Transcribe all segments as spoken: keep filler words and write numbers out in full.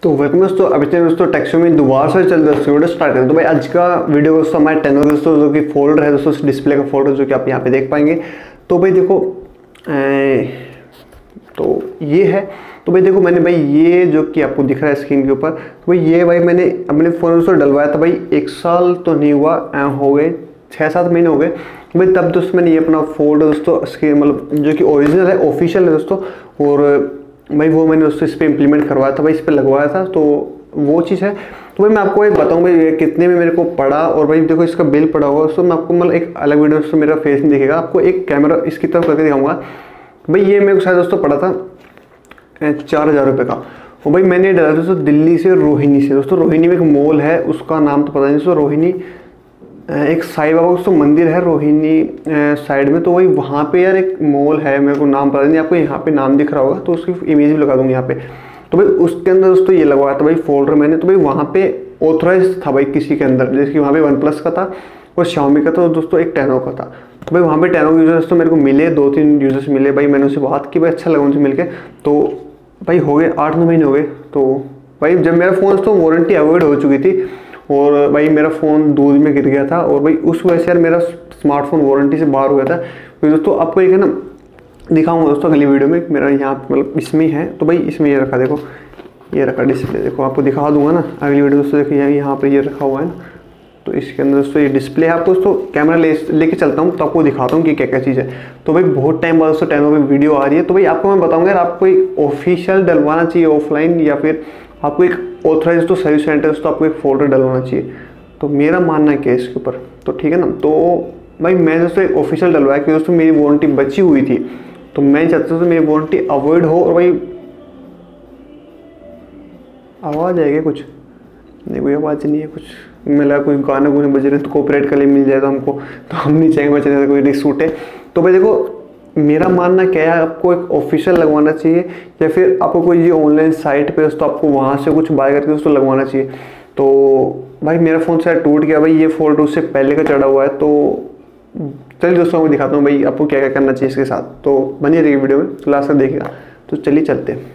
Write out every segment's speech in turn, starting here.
तो वेलकम दोस्तों, अभी तक दोस्तों टेक्सो में दोबारा से चल दोस्तों वीडियो स्टार्ट करें। तो भाई आज का वीडियो दोस्तों हमारे टेनो दोस्तों जो कि फोल्डर है दोस्तों, डिस्प्ले का फोल्डर जो कि आप यहाँ पे देख पाएंगे। तो भाई देखो ए, तो ये है। तो भाई देखो मैंने भाई ये जो कि आपको दिख रहा है स्क्रीन के ऊपर, तो भाई ये भाई मैंने अपने फ़ोन दोस्तों डलवाया था। भाई एक साल तो नहीं हुआ, हो गए छः सात महीने हो गए भाई। तब दोस्तों मैंने ये अपना फोल्डर दोस्तों स्क्रीन मतलब जो कि ओरिजिनल है, ऑफिशियल है दोस्तों, और भाई वो मैंने दोस्तों इस पर इम्प्लीमेंट करवाया था भाई, इस पर लगवाया था। तो वो चीज़ है। तो भाई मैं आपको एक बताऊँ भाई ये कितने में मेरे को पड़ा, और भाई देखो इसका बिल पड़ा हुआ दोस्तों। मैं आपको मतलब एक अलग वीडियो दोस्तों मेरा फेस नहीं दिखेगा, आपको एक कैमरा इसकी तरफ करके दिखाऊंगा। भाई ये मेरे को शायद दोस्तों पड़ा था चार हज़ार रुपये का। और भाई मैंने डाला दोस्तों दिल्ली से रोहिणी से। दोस्तों रोहिणी में एक मॉल है, उसका नाम तो पता नहीं दोस्तों। रोहिणी एक साईं बाबा दोस्तों मंदिर है रोहिणी साइड में, तो वही वहाँ पे यार एक मॉल है, मेरे को नाम पता नहीं। आपको यहाँ पे नाम दिख रहा होगा तो उसकी इमेज भी लगा दूँगी यहाँ पे। तो भाई उसके अंदर दोस्तों ये लगवाया था भाई फोल्डर मैंने। तो भाई वहाँ पे ऑथराइज था भाई किसी के अंदर, जैसे कि वहाँ पे वन प्लस का था और शाओमी का था, और दोस्तों एक टेनो का था। तो भाई वहाँ पे टेनो के यूजर्स तो मेरे को मिले, दो तीन यूजर्स मिले भाई। मैंने उनसे बात की भाई, अच्छा लगा उनसे मिल के। तो भाई हो गए आठ नौ महीने हो गए। तो भाई जब मेरा फ़ोन दोस्तों वारंटी अवॉइड हो चुकी थी, और भाई मेरा फ़ोन दूध में गिर गया था, और भाई उस वजह से यार मेरा स्मार्टफोन वारंटी से बाहर हो गया था। तो दोस्तों आपको एक है ना दिखाऊंगा दोस्तों अगली वीडियो में, मेरा यहाँ मतलब इसमें है। तो भाई इसमें ये रखा, देखो ये रखा डिस्प्ले, देखो आपको दिखा दूंगा ना अगली वीडियो दोस्तों। देखिए यहाँ पर ये रखा हुआ है ना, तो इसके अंदर दोस्तों ये डिस्प्ले है। आपको दोस्तों कैमरा ले लेके चलता हूँ तो आपको दिखाता हूँ कि क्या क्या चीज़ है। तो भाई बहुत टाइम बाद दोस्तों टेनो पे वीडियो आ रही है। तो भाई आपको मैं बताऊँगा यार, आपको एक ऑफिशियल डलवाना चाहिए ऑफलाइन, या फिर आपको एक ऑथराइज तो सर्विस सेंटर तो आपको एक फोल्डर डलवाना चाहिए। तो मेरा मानना क्या है इसके ऊपर, तो ठीक है ना। तो भाई मैं दोस्तों एक ऑफिशियल डलवाया कि दोस्तों मेरी वारंटी बची हुई थी, तो मैं चाहता हूँ मेरी वारंटी अवॉइड हो। और भाई आवाज़ आएगी कुछ नहीं, कोई आवाज़ नहीं है कुछ, मिला कोई गाना गुने बज रहे तो कॉपीराइट का लिए मिल जाए तो हमको, तो हम नहीं चाहेंगे बचने कोई रिस्क उठे। तो भाई देखो मेरा मानना क्या है, आपको एक ऑफिशियल लगवाना चाहिए, या फिर आपको कोई ये ऑनलाइन साइट पे दोस्तों आपको वहाँ से कुछ बाय करके दोस्तों लगवाना चाहिए। तो भाई मेरा फ़ोन शायद टूट गया भाई, ये फोल्डर उससे पहले का चढ़ा हुआ है। तो चलिए दोस्तों मैं दिखाता हूँ भाई आपको क्या क्या करना चाहिए इसके साथ। तो बनी रहिए वीडियो में, तो लास्ट तक देखिएगा। तो चलिए चलते हैं।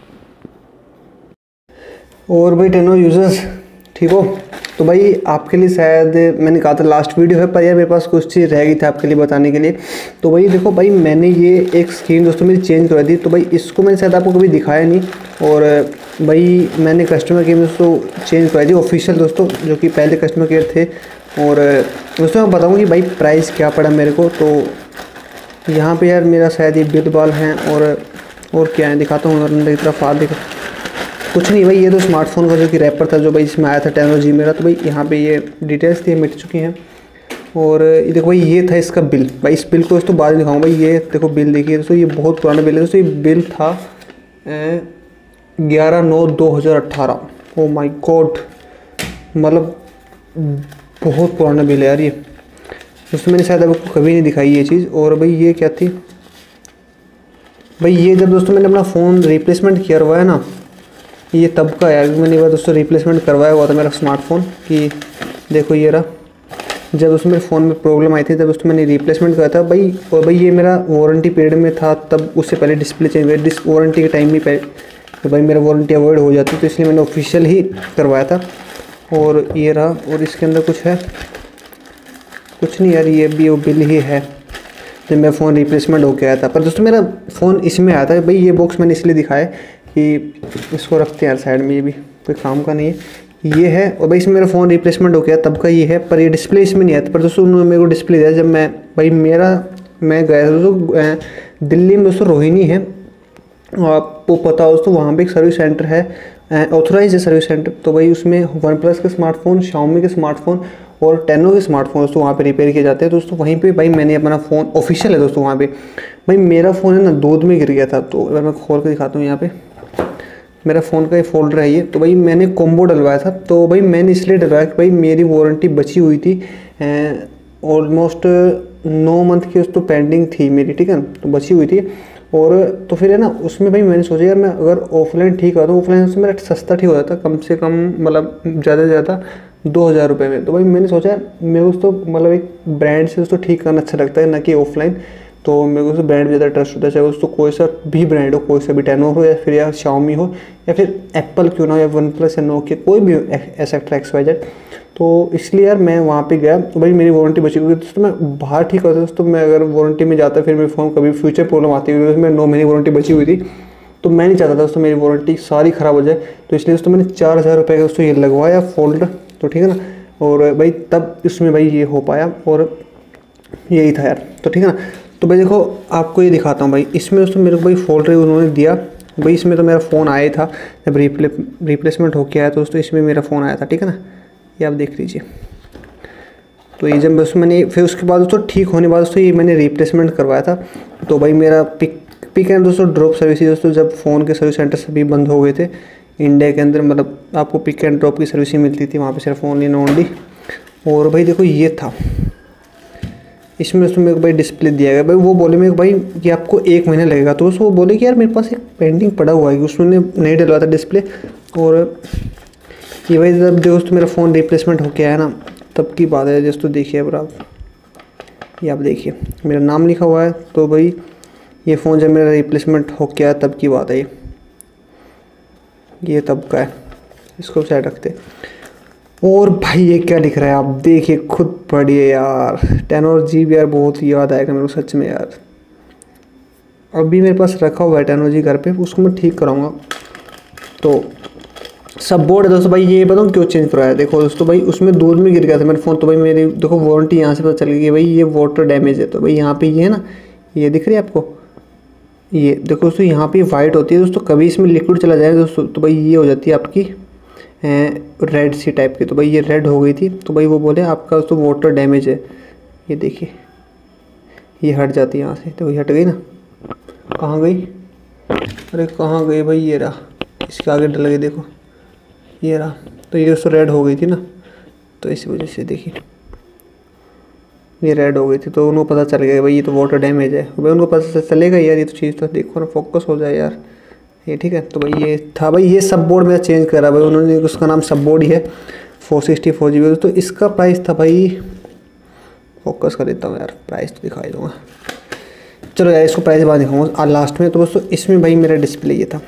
और भाई टेनो यूज़र्स ठीक हो, तो भाई आपके लिए शायद मैंने कहा था लास्ट वीडियो है, पर यार मेरे पास कुछ चीज़ रह गई थी आपके लिए बताने के लिए। तो भाई देखो भाई मैंने ये एक स्क्रीन दोस्तों मेरी चेंज करवाई थी। तो भाई इसको मैंने शायद आपको कभी दिखाया नहीं, और भाई मैंने कस्टमर केयर में दोस्तों चेंज करवाई थी ऑफिशियल दोस्तों, जो कि पहले कस्टमर केयर थे। और दोस्तों मैं बताऊँगी कि भाई प्राइस क्या पड़ा मेरे को। तो यहाँ पर यार मेरा शायद ये बिल बाल हैं, और और क्या है दिखाता हूँ अंदर की तरफ। आप देखो कुछ नहीं भाई, ये तो स्मार्टफोन का जो कि रैपर था जो भाई इसमें आया था टेनो जी मेरा। तो भाई यहाँ पे ये डिटेल्स थी मिट चुकी हैं। और ये देखो भाई ये था इसका बिल। भाई इस बिल को दोस्तों बाद में दिखाऊंगा। भाई ये देखो बिल देखिए दोस्तों, ये बहुत पुराना बिल है दोस्तों। ये बिल था ग्यारह नौ दो हज़ार अट्ठारह। ओ माई गॉड, मतलब बहुत पुराना बिल है यार ये दोस्तों। मैंने शायद आपको कभी नहीं दिखाई ये चीज़। और भाई ये क्या थी भाई, ये जब दोस्तों मैंने अपना फ़ोन रिप्लेसमेंट किया हुआ है ना, ये तब का यार मैंने बार दोस्तों रिप्लेसमेंट करवाया हुआ था मेरा स्मार्टफोन। कि देखो ये रहा, जब उसमें मेरे फ़ोन में प्रॉब्लम आई थी तब दोस्तों मैंने रिप्लेसमेंट कराया था भाई। और भाई ये मेरा वारंटी पीरियड में था, तब उससे पहले डिस्प्ले चेंज हुआ, डिस वारंटी के टाइम में पहले तो भाई मेरा वारंटी अवॉइड हो जाती, तो इसलिए मैंने ऑफिशियल ही करवाया था। और ये रहा, और इसके अंदर कुछ है कुछ नहीं यार, ये भी वो बिल ही है जब मेरा फ़ोन रिप्लेसमेंट होकर आया था। पर दोस्तों मेरा फ़ोन इसमें आया था भाई। ये बॉक्स मैंने इसलिए दिखाया कि इसको रखते हैं यार साइड में, ये भी कोई काम का नहीं है, ये है। और भाई इसमें मेरा फ़ोन रिप्लेसमेंट हो गया तब का ये है, पर ये डिस्प्ले इसमें नहीं आया था। पर दोस्तों उन्होंने मेरे को डिस्प्ले दिया जब मैं भाई मेरा मैं गया था दोस्तों दिल्ली में दोस्तों रोहिणी है, आपको पता हो दोस्तों वहाँ पे एक सर्विस सेंटर है, ऑथोराइज है सर्विस सेंटर। तो भाई उसमें वन प्लस के स्मार्टफोन, शाओमी के स्मार्टफोन और टेनो के स्मार्टफोन दोस्तों वहाँ पे रिपेयर किए जाते हैं दोस्तों। वहीं पे भाई मैंने अपना फ़ोन ऑफिशियल है दोस्तों वहाँ पे। भाई मेरा फ़ोन है ना दूध में गिर गया था, तो अगर मैं खोल कर दिखाता हूँ यहाँ पे मेरा फ़ोन का ये फोल्डर है ये। तो भाई मैंने कॉम्बो डलवाया था। तो भाई मैंने इसलिए डलवाया कि भाई मेरी वारंटी बची हुई थी, ऑलमोस्ट नौ मंथ की उस तो पेंडिंग थी मेरी, ठीक है, तो बची हुई थी। और तो फिर है ना उसमें भाई मैंने सोचा यार मैं अगर ऑफलाइन ठीक हुआ तो ऑफलाइन उसमें मेरा सस्ता ठीक हो जाता, कम से कम मतलब ज़्यादा से ज़्यादा दो हज़ार रुपये में। तो भाई मैंने सोचा मेरे को तो मतलब एक ब्रांड से उसको ठीक करना अच्छा लगता है, ना कि ऑफलाइन। तो मेरे को तो ब्रांड ज़्यादा ट्रस्ट होता है, चाहे उसको कोई सा भी ब्रांड हो, कोई सा भी टेनोर हो या फिर या शाओमी हो या फिर एप्पल क्यों ना हो या वन प्लस या नोकिया, कोई भी हो एसेक्ट्रा एक्स वाई जेड। तो इसलिए यार मैं वहाँ पे गया तो भाई मेरी वारंटी बची, क्योंकि दोस्तों मैं बाहर ठीक होता दोस्तों, मैं अगर वारंटी में जाता फिर मेरे फ़ोन कभी फ्यूचर प्रॉब्लम आती है, क्योंकि मेरी नौ महीने वारंटी बची हुई थी, तो मैं नहीं चाहता था दोस्तों मेरी वारंटी सारी ख़राब हो जाए। तो इसलिए दोस्तों मैंने चार हज़ार रुपये का दोस्तों ये लगवाया फोल्डर, तो ठीक है ना। और भाई तब इसमें भाई ये हो पाया और यही था यार, तो ठीक है ना। तो भाई देखो आपको ये दिखाता हूँ भाई, इसमें दोस्तों मेरे को भाई फोल्डर उन्होंने दिया भाई, इसमें तो मेरा फ़ोन आया था जब रिप्ले रिप्लेसमेंट होके आया तो दोस्तों इसमें मेरा फ़ोन आया था, ठीक है ना, ये आप देख लीजिए। तो ये जब बस मैंने फिर उसके बाद दोस्तों ठीक होने बाद दोस्तों ये मैंने रिप्लेसमेंट करवाया था। तो भाई मेरा पिक पिक एंड दोस्तों ड्रॉप सर्विस दोस्तों, जब फ़ोन के सर्विस सेंटर सभी बंद हो गए थे इंडिया के अंदर, मतलब आपको पिक एंड ड्रॉप की सर्विस ही मिलती थी वहाँ पे सिर्फ ऑनलाइन ओनली। और भाई देखो ये था, इसमें दोस्तों मेरे को भाई डिस्प्ले दिया गया भाई, वो बोले मेरे को भाई कि आपको एक महीना लगेगा, तो उसको वो बोले कि यार मेरे पास एक पेंडिंग पड़ा हुआ है कि उसमें नहीं डलवा था डिस्प्ले। और ये भाई जब दोस्तों मेरा फ़ोन रिप्लेसमेंट होके आया ना तब की बात है दोस्तों, देखिए अब आप ये आप देखिए मेरा नाम लिखा हुआ है। तो भाई ये फ़ोन जब मेरा रिप्लेसमेंट होके आया तब की बात है, ये ये तब का है, इसको साइड रखते। और भाई ये क्या लिख रहा है आप देखिए खुद पढ़िए यार, टेनोर जी भी यार बहुत याद आएगा मेरे को सच में यार। अभी मेरे पास रखा हुआ है टेनोर जी घर पे, उसको मैं ठीक कराऊंगा। तो सब बोर्ड है दोस्तों भाई, ये बताऊँ क्यों चेंज करवाया, देखो दोस्तों भाई उसमें दूध में गिर गया था मेरा फ़ोन, तो भाई मेरी देखो वारंटी यहाँ से पता चल गई भाई ये वाटर डैमेज है। तो भाई यहाँ पे ये है ना, ये दिख रही है आपको, ये देखो दोस्तों यहाँ पे वाइट होती है दोस्तों, कभी इसमें लिक्विड चला जाए दोस्तों तो भाई ये हो जाती है आपकी रेड सी टाइप की। तो भाई ये रेड हो गई थी, तो भाई वो बोले आपका दोस्तों वाटर डैमेज है। ये देखिए ये हट जाती है यहाँ से, तो वही हट गई ना, कहाँ गई, अरे कहाँ गई भाई, ये रहा, इसके आगे डल गई देखो, ये रहा। तो ये दोस्तों रेड हो गई थी ना, तो इसी वजह से देखिए ये रेड हो गई थी, तो उनको पता चल गया भाई ये तो वाटर डैमेज है। भाई उनको पता चलेगा यार, ये तो चीज़ तो देखो ना, फोकस हो जाए यार ये, ठीक है। तो भाई ये था भाई, ये सब बोर्ड मेरा चेंज करा भाई उन्होंने, उसका नाम सब बोर्ड ही है, four sixty four G B. तो इसका प्राइस था भाई, फोकस कर देता हूँ यार, प्राइस तो दिखाई दूँगा, चलो यार इसको प्राइस बाद दिखाऊँगा लास्ट में। तो दोस्तों इसमें भाई मेरा डिस्प्ले ये था,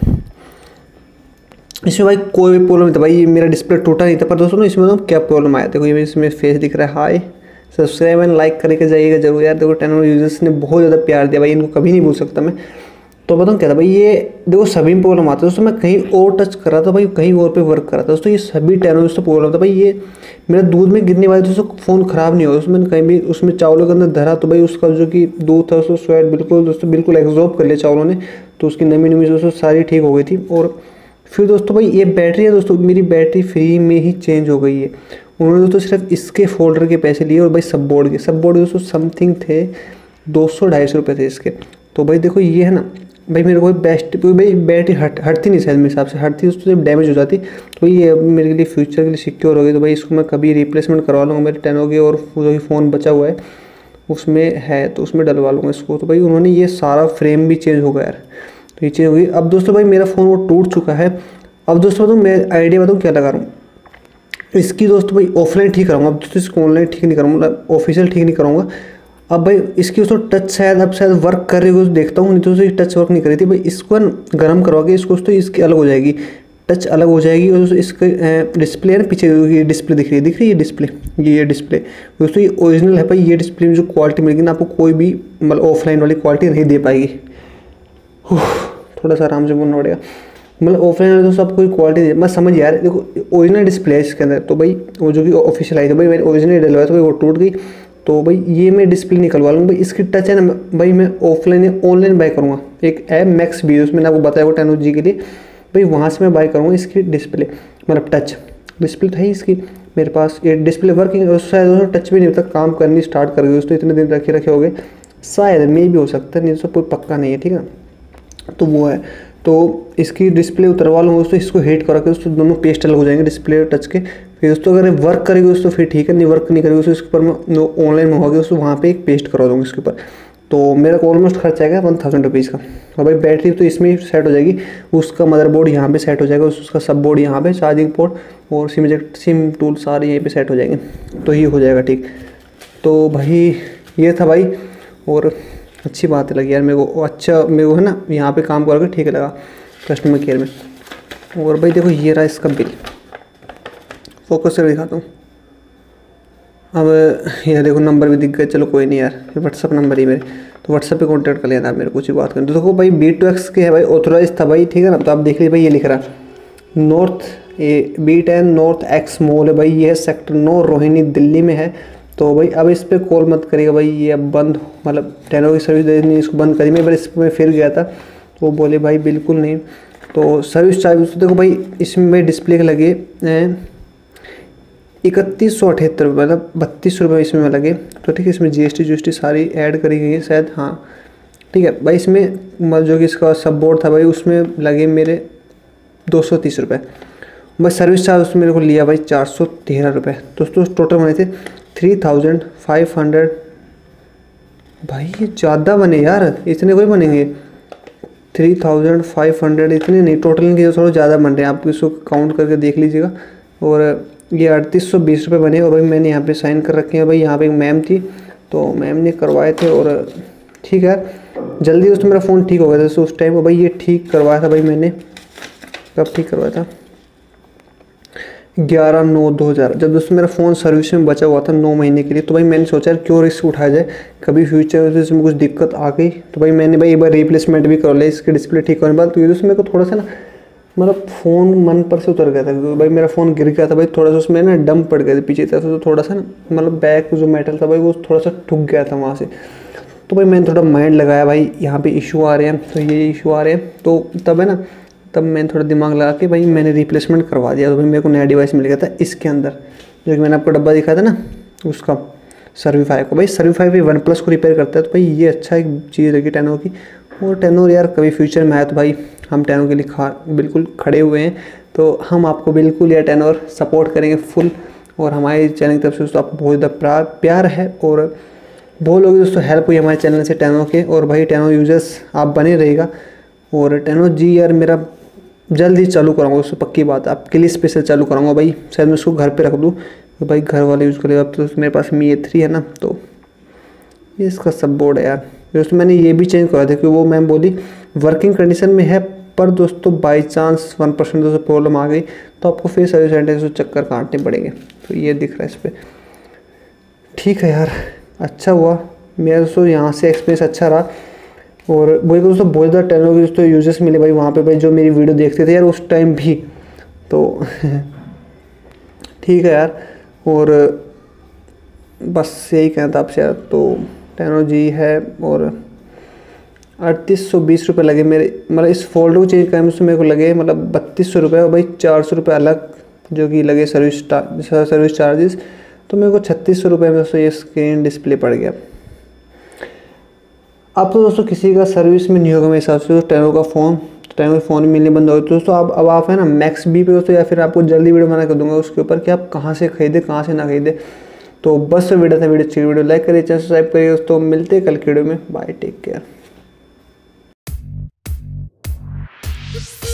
इसमें भाई कोई भी प्रॉब्लम नहीं था भाई, मेरा डिस्प्ले टूटा नहीं था। पर दोस्तों इसमें तो क्या प्रॉब्लम आया, देखो ये इसमें फेस दिख रहा है, हाय सब्सक्राइब एंड लाइक करके जाइएगा जरूर यार। देखो टेनोर यूजर्स ने बहुत ज़्यादा प्यार दिया भाई, इनको कभी नहीं भूल सकता मैं। तो बताऊँ क्या था भाई, ये देखो सभी में प्रॉब्लम आता है दोस्तों, मैं कहीं और टच कर रहा था भाई, कहीं और पे वर्क कर रहा था दोस्तों, ये सभी टेनोर से प्रॉब्लम था भाई। ये मेरा दूध में गिरने वाला दोस्तों फ़ोन ख़राब नहीं हुआ, उसमें कहीं भी उसमें चावलों के अंदर धरा तो भाई उसका जो कि दूध था दोस्तों स्वेट बिल्कुल दोस्तों बिल्कुल एब्जॉर्ब कर लिया चावलों ने, तो उसकी नमी नमी दोस्तों सारी ठीक हो गई थी। और फिर दोस्तों भाई ये बैटरी है दोस्तों, मेरी बैटरी फ्री में ही चेंज हो गई है। उन्होंने दोस्तों सिर्फ इसके फोल्डर के पैसे लिए, और भाई सब बोर्ड के सब बोर्ड दोस्तों समथिंग थे दो सौ ढाई सौ रुपये थे इसके। तो भाई देखो ये है ना भाई, मेरे को बेस्ट भाई बैटरी हट हटती नहीं शायद मेरे हिसाब से, हटती उससे जब डैमेज हो जाती। तो ये अब मेरे लिए फ्यूचर के लिए सिक्योर हो गई। तो भाई इसको मैं कभी रिप्लेसमेंट करवा लूँगा, मेरे टेनोर के और जो भी फ़ोन बचा हुआ है उसमें है तो उसमें डलवा लूँगा इसको। तो भाई उन्होंने ये सारा फ्रेम भी चेंज हो गया यार, तो ये चेंज हो गई। अब दोस्तों भाई मेरा फ़ोन वो टूट चुका है। अब दोस्तों बताऊँ मैं आइडिया बताऊँ क्या लगा रहा हूँ इसकी, दोस्तों भाई ऑफलाइन ठीक कराऊंगा, अब दोस्तों इसको ऑनलाइन ठीक नहीं करूँगा, मतलब ऑफिशियल ठीक नहीं करूँगा। अब भाई इसकी दोस्तों टच शायद अब शायद वर्क कर रही हो तो देखता हूँ, नहीं तो दोस्तों टच वर्क नहीं कर रही थी भाई। इसको गर्म करवा के इसको दोस्तों इसकी अलग हो जाएगी, टच अलग हो जाएगी। और दोस्तों इसका डिस्प्ले है ना पीछे, ये डिस्प्ले दिख रही है, दिख रही है ये डिस्प्ले, ये ये डिस्प्ले दोस्तों ये ओरिजिनल है भाई। ये डिस्प्ले में जो क्वालिटी मिलेगी ना आपको कोई भी मतलब ऑफलाइन वाली क्वालिटी नहीं दे पाएगी। थोड़ा सा आराम से बोलना पड़ेगा, मतलब ऑफलाइन में दोस्तों आपको कोई क्वालिटी मैं समझ यार, देखो ओरिजिनल डिस्प्ले है इसके अंदर। तो भाई वो जो कि ऑफिशियल आई थी भाई मैंने ओरिजिनल डलवाया तो भाई वो टूट गई। तो भाई ये मैं डिस्प्ले निकलवा लूँगा भाई। इसकी टच है ना भाई, मैं ऑफलाइन या ऑनलाइन बाय करूँगा, एक ऐप मैक्स भी उसमें मैंने आपको बताया वो टेन जी के लिए भाई, वहाँ से मैं बाय करूँगा इसकी डिस्प्ले, मतलब टच डिस्प्ले था ही इसकी मेरे पास। ये डिस्प्ले वर्किंग शायद दोस्तों टच भी नहीं होता, काम करनी स्टार्ट कर गई दोस्तों, इतने दिन रखे रखे हो गए शायद, मे भी हो सकता है, नहीं तो कोई पक्का नहीं है, ठीक है। तो वो है, तो इसकी डिस्प्ले उतरवा लूँगा दोस्तों, इसको हीट करा के दोस्तों दोनों पेस्ट अलग हो जाएंगे डिस्प्ले टच के। फिर दोस्तों अगर वर्क करेगी दोस्तों फिर ठीक है, नहीं वर्क नहीं करेगी दोस्तों इसके ऊपर मैं ऑनलाइन मंगवा के दोस्तों वहाँ पे एक पेस्ट करवा दूँगा इसके ऊपर। तो मेरा ऑलमोस्ट खर्च आएगा वन थाउजेंड रुपीज़ का। और भाई बैटरी तो इसमें ही सेट हो जाएगी, उसका मदरबोर्ड यहाँ पे सेट हो जाएगा, उसका सब बोर्ड यहाँ पे, चार्जिंग पोर्ट और सिम सिम टूल सारे यहीं पे सेट हो जाएंगे, तो ये हो जाएगा ठीक। तो भाई ये था भाई, और अच्छी बात लगी यार मेरे को, अच्छा मेरे को है ना यहाँ पे काम करके ठीक लगा कस्टमर केयर में। और भाई देखो ये रहा इसका बिल, फोकस से दिखाता हूँ। अब ये देखो नंबर भी दिख गया, चलो कोई नहीं यार, ये व्हाट्सअप नंबर ही मेरे, तो व्हाट्सअप पे कांटेक्ट कर लेना मेरे, कुछ ही बात करें। तो देखो भाई बी टू एक्स के है भाई, ऑथोराइज था भाई, ठीक है ना। तो आप देख लीजिए भाई ये लिख रहा नॉर्थ, ये B ten north X mall है भाई, ये है सेक्टर नौ रोहिणी दिल्ली में है। तो भाई अब इस पर कॉल मत करिएगा भाई, ये अब बंद, मतलब टेनो की सर्विस देनी इसको बंद करी। मैं बार इस पर फिर गया था तो वो बोले भाई बिल्कुल नहीं। तो सर्विस चार्ज तो देखो भाई इसमें भाई डिस्प्ले के लगे इकतीस सौ अठहत्तर रुपये, मतलब बत्तीस रुपये इसमें लगे। तो ठीक है, इसमें G S T G S T सारी ऐड करी गई है शायद, हाँ ठीक है भाई। इसमें मतलब जो कि इसका सब बोर्ड था भाई उसमें लगे मेरे दो सौ तीस रुपये। बस सर्विस चार्ज उसमें मेरे को लिया भाई चार सौ तेरह रुपये। दोस्तों टोटल बने थे थ्री थाउजेंड फाइव हंड्रेड। भाई ये ज़्यादा बने यार, इतने कोई बनेंगे, थ्री थाउजेंड फाइव हंड्रेड इतने नहीं, टोटल इनके थोड़ा ज़्यादा बन रहे हैं, आप इसको काउंट करके देख लीजिएगा। और ये अड़तीस सौ बीस रुपये बने। और भाई मैंने यहाँ पे साइन कर रखे हैं भाई, यहाँ पे एक मैम थी तो मैम ने करवाए थे। और ठीक है जल्दी दोस्तों मेरा फ़ोन ठीक हो गया था उस टाइम। और भाई ये ठीक करवाया था भाई मैंने, कब ठीक करवाया था, ग्यारह नौ दो हज़ार, जब दोस्तों मेरा फ़ोन सर्विस में बचा हुआ था नौ महीने के लिए। तो भाई मैंने सोचा यार क्यों रिस्क उठाया जाए, कभी फ्यूचर में इसमें कुछ दिक्कत आ गई तो भाई मैंने भाई एक बार रिप्लेसमेंट भी कर लिया इसके डिस्प्ले ठीक होने के बाद। तो ये दोस्तों मेरे को थोड़ा सा ना मतलब फ़ोन मन पर से उतर गया था, क्योंकि भाई मेरा फ़ोन गिर गया था भाई, थोड़ा सा उसमें ना डंप पड़ गया था पीछे तरफ से, तो थोड़ा सा ना मतलब बैक जो मेटल था भाई वो थोड़ा सा ठुक गया था वहाँ से। तो भाई मैंने थोड़ा माइंड लगाया भाई यहाँ पे इशू आ रहे हैं, तो ये इशू आ रहे हैं, तो तब है ना तब मैंने थोड़ा दिमाग लगा के भाई मैंने रिप्लेसमेंट करवा दिया। तो भाई मेरे को नया डिवाइस मिल गया था इसके अंदर, जो कि मैंने आपको डब्बा दिखाया था ना उसका, सर्वीफाई को। भाई सर्वीफाई भी वन प्लस को रिपेयर करता है, तो भाई ये अच्छा एक चीज़ लगी टेनो की। और टेनो यार कभी फ्यूचर में आया तो भाई हम टेनो के लिए खा बिल्कुल खड़े हुए हैं, तो हम आपको बिल्कुल यार टेनो सपोर्ट करेंगे फुल। और हमारे चैनल की तरफ से दोस्तों आपको बहुत ज़्यादा प्यार है और बहुत लोग दोस्तों हेल्प हुई हमारे चैनल से टेनो के। और भाई टेनो यूजर्स आप बने रहेगा। और टेनो जी यार मेरा जल्द ही चालू कराऊंगा दोस्तों, पक्की बात है, आपके लिए स्पेशल चालू कराऊंगा भाई। शायद मैं उसको घर पे रख दूँ तो भाई घर वाले यूज़ करेगा। अब तो मेरे पास मी ए थ्री है ना, तो ये इसका सब बोर्ड है यार। दोस्तों मैंने ये भी चेंज करा था क्योंकि वो मैम बोली वर्किंग कंडीशन में है, पर दोस्तों बाई चांस वन परसेंट दोस्तों प्रॉब्लम आ गई तो आपको फिर सर्विस सेंटर से चक्कर काटने पड़ेंगे। तो ये दिख रहा है इस पर, ठीक है यार अच्छा हुआ मेरा दोस्तों, यहाँ से एक्सपीरियंस अच्छा रहा। और वही दोस्तों बहुत ज़्यादा टेनो के दोस्तों यूजर्स मिले भाई वहाँ पे भाई, जो मेरी वीडियो देखते थे यार उस टाइम भी, तो ठीक है यार। और बस यही कहना था आपसे यार, तो टेनो जी है। और अड़तीस सौ बीस रुपये लगे मेरे, मतलब इस फोल्डर को चेंज करने में मेरे को लगे मतलब बत्तीस सौ रुपये। और भाई चार सौ रुपये अलग जो कि लगे सर्विस सर्विस चार्जेस, तो मेरे को छत्तीस सौ रुपये में दोस्तों ये स्क्रीन डिस्प्ले पड़ गया। अब तो दोस्तों किसी का सर्विस में नहीं होगा मेरे हिसाब से, तो टेनो का फ़ोन टेनो का फ़ोन मिलने बंद हो गए। तो दोस्तों अब अब आप है ना मैक्स बी पे दोस्तों, या फिर आपको जल्दी वीडियो बना कर दूंगा उसके ऊपर कि आप कहाँ से खरीदे कहाँ से ना खरीदे। तो बस वीडियो था, वीडियो अच्छी वीडियो लाइक करिए, चैनल सब्सक्राइब करिए दोस्तों। मिलते हैं कल की वीडियो में, बाय टेक केयर।